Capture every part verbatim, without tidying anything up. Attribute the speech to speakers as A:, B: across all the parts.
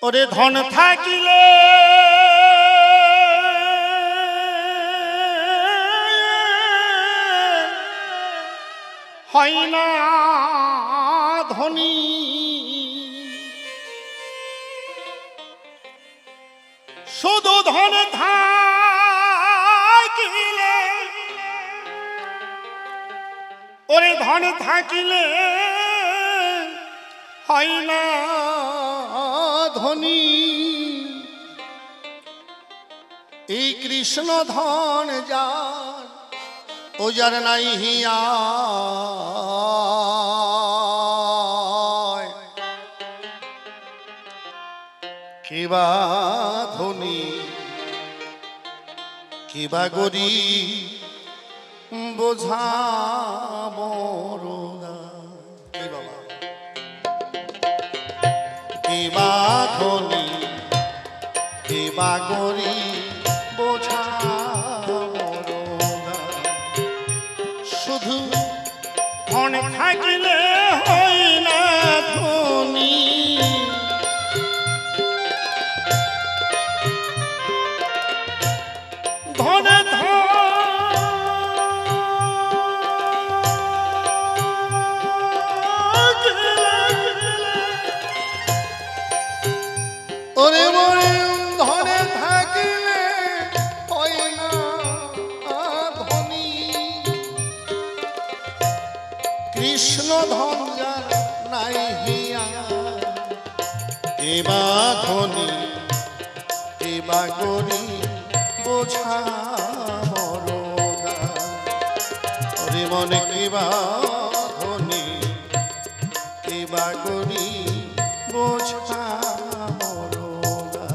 A: ওরে ধন থাকিলে হয় না ধনী, শুধু ধন থাকিলে ওরে ধন থাকিলে হয় না ধনী। এই কৃষ্ণ ধন যার ও যার নাই হিয়া কিবা ধনী কিবা গরিব বোঝা বড়দা, কিবা ধনী কিবা গরিব বোঝা বড়দা, শুধু ধন থাকিলে হয় না ধনী। ধনে ওরে মরে ধনে থাকিলে হয় না ধনী। কৃষ্ণ ধন যার নাই হিয়া এবা ধনী এবা গরিব বোঝা বড়দা। ওরে মনে কিবা ধনী কিবা গরিব বোঝা বড়দা।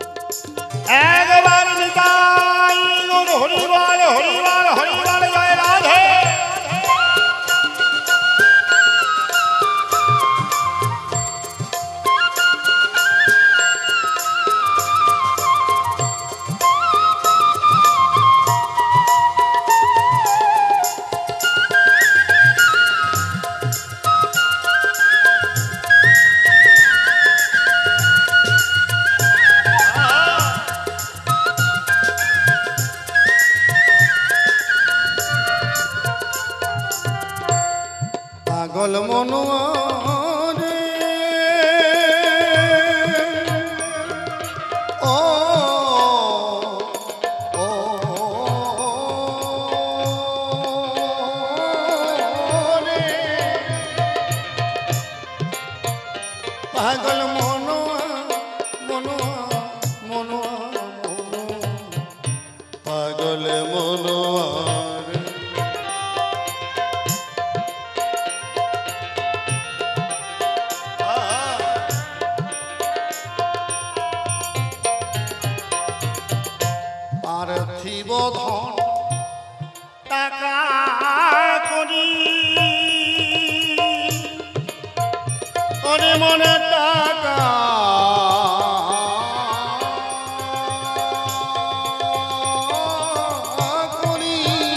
A: একবার নিতাই গৌর হরিবল হরিবল হরিবল জয় রাধে। পাগল মনুয়া রে ও ও রে পাগল মনুয়া মনুয়া মনুয়া মনুয়া পাগল মনুয়া রে। পার্থিব ধন টাকা করি ওরে মনে টাকা করি,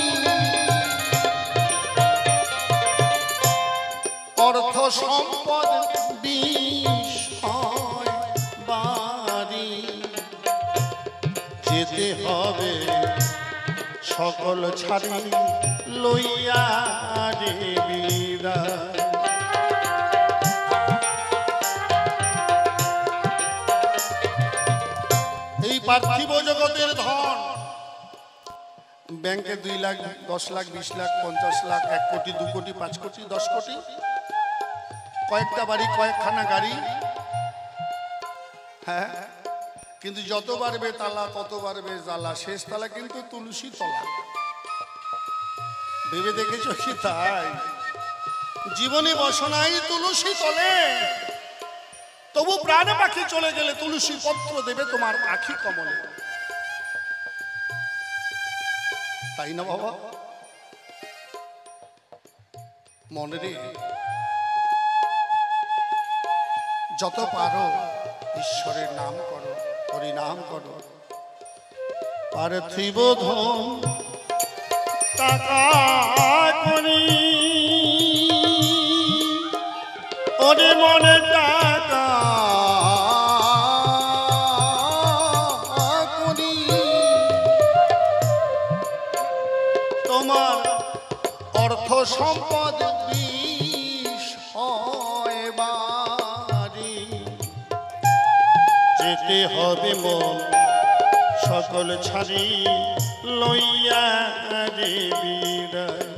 A: অর্থ সম্পদ বিষয় বাড়ি, যেতে হবে সকল ছাড়ি লইয়া রে বিদায়। এই পার্থিব জগতের ধন ব্যাংকে দুই লাখ দশ লাখ বিশ লাখ পঞ্চাশ লাখ এক কোটি দু কোটি পাঁচ কোটি দশ কোটি, কয়েকটা বাড়ি কয়েকখানা গাড়ি, হ্যাঁ, কিন্তু যত বাড়বে তালা তত বাড়বে জ্বালা, শেষ তালা কিন্তু তুলসী তলা। ভেবে দেখেছো কি তাই? জীবনে বসনাই তুলসী তলে, তবু প্রাণ পাখি চলে গেলে তুলসী পত্র দেবে তোমার আখি কমলে, তাই না বাবা? মনে রে, যত পারো ঈশ্বরের নাম করো, হরি নাম করো। পার্থিব ধন টাকা করি ওরে মনে টাকা সম্পদ বিষয় বাড়ি যেতে হবে মন সকল ছাড়ি লইয়া রে বিদায়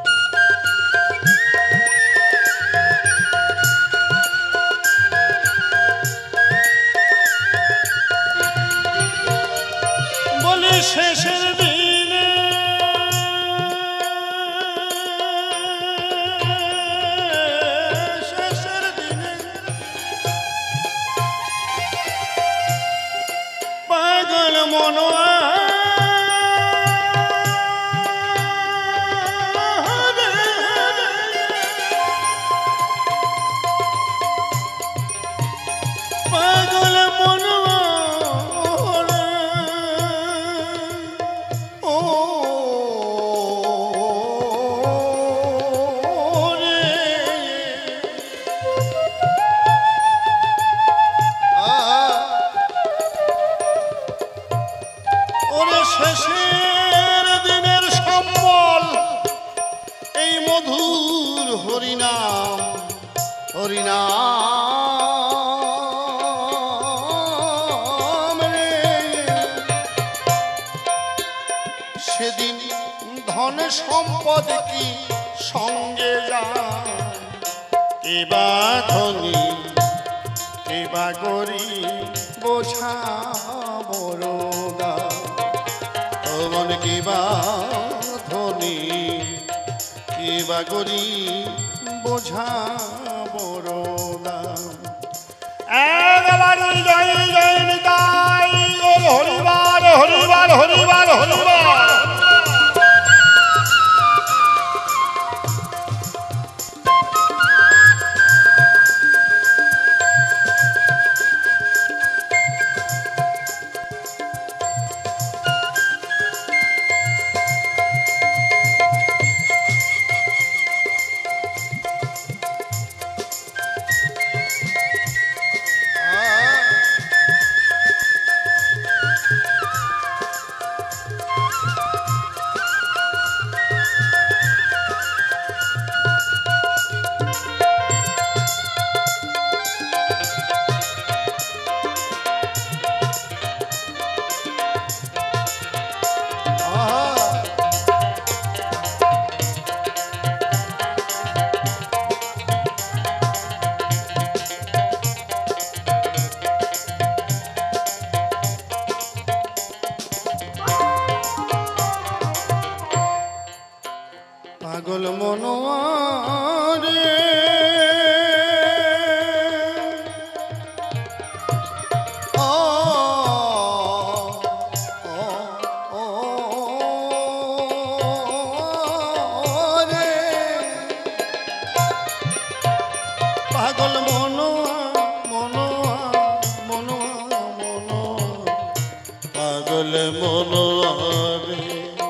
A: বলে শেষের দিনে শেষের দিনে পাগল মনোয়া পাগল মনোয়া শেষের দিনের সম্বল এই মধুর হরিনাম হরিনাম রে সেদিন ধন সম্পদ কি সঙ্গে যায় কেবা ধনী কেবা গরিব বোঝা বড়দা মন কিবা ধনী কিবা গরিব বোঝা বড় দাম একবারই জয় জয় নিতাই হরিবার হরিবার হরিবার হরিবার পাগল মনোয়া রে ও ও রে পাগল মনোয়া মনোয়া মনোয়া মনোয়া পাগল মনোয়া রে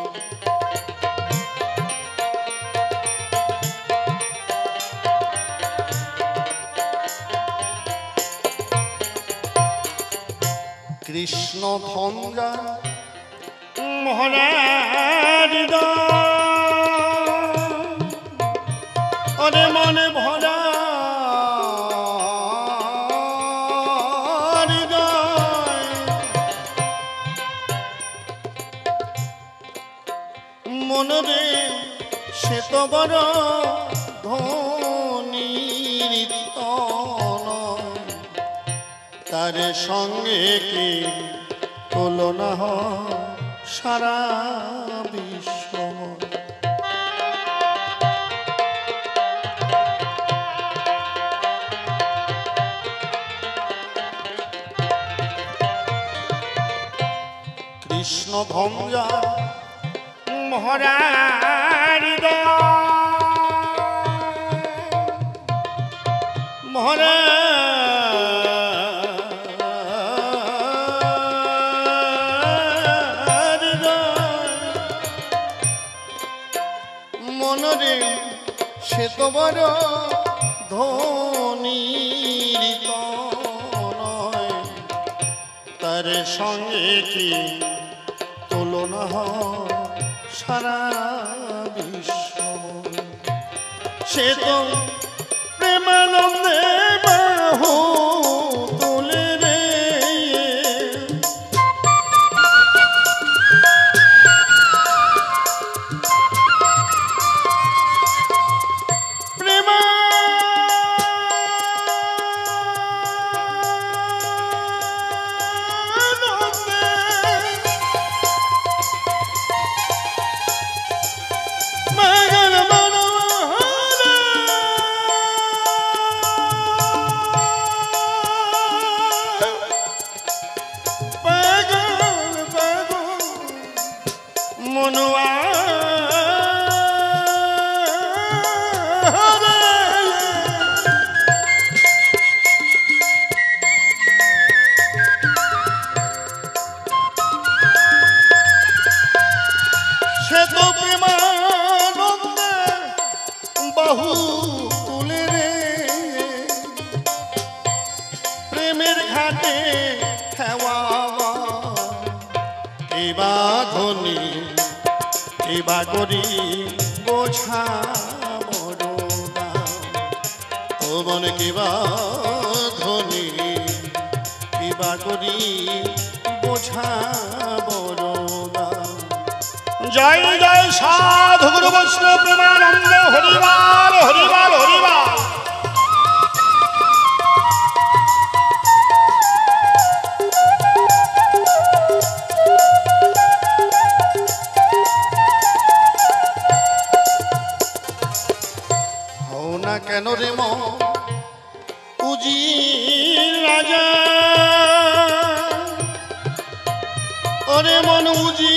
A: কৃষ্ণ ধঞ্জা মহারাজ অরে মনে ভরা মনরে সে তো বড় ধনী তার সঙ্গে কি তুলনা হয় সারা বিশ্ব কৃষ্ণ ধঞ্জা মহারাজ মহারাজ মনরে সে তো বড় ধনী নয় তার সঙ্গে কি তুলনা হয় সারা বিশ্ব সে তো প্রেমানন্দে বাহু তোলে রে বাহু তুলে রে প্রেমের ঘাটে খেওয়া কিবা ধনী কিবা করি বোঝা বড় ও মনে কিবা ধনী কিবা করি বোঝা বড় জয় জয় সাধু গুরু বৈষ্ণব প্রেমানন্দ হরিবাল হরিবাল হরিবাল হও না কেন রে মন উজির রাজা ওরে মন উজি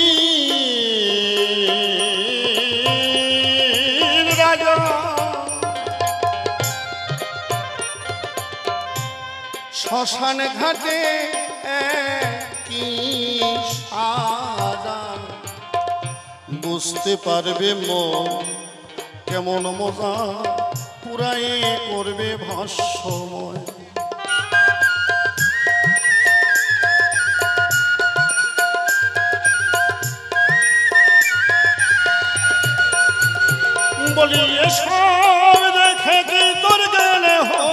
A: শ্মশান ঘাটে কি সাজা বুঝতে পারবে মন কেমন মজা পুরাই করবে ভাষ্যময় বলি এসব দেখে কি তোর গেলে হো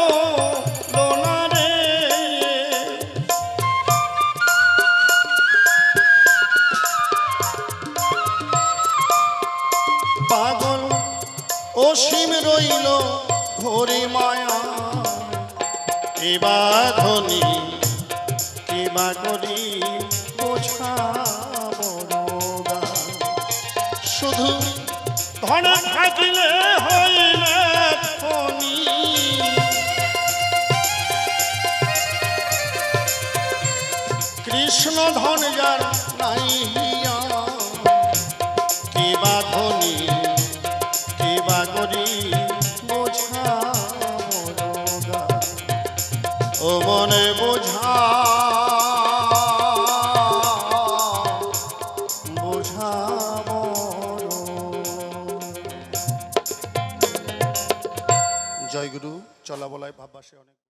A: পাগল অসীম রইল ঘোরে মায়া কিবা ধনী কিবা করি বোঝা বড় শুধু ধনে থাকিলে হইলে ধনী কৃষ্ণ ধন যার নাই কিবা ধনী কিবা করি বোঝা ও মনে বোঝা বোঝা জয় গুরু চলা বলায় ভাববাসে অনেক